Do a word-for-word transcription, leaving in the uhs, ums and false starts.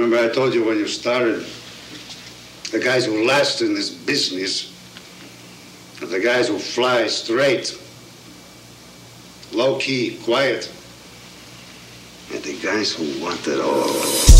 Remember I told you when you started, the guys who last in this business are the guys who fly straight, low-key, quiet, and the guys who want it all.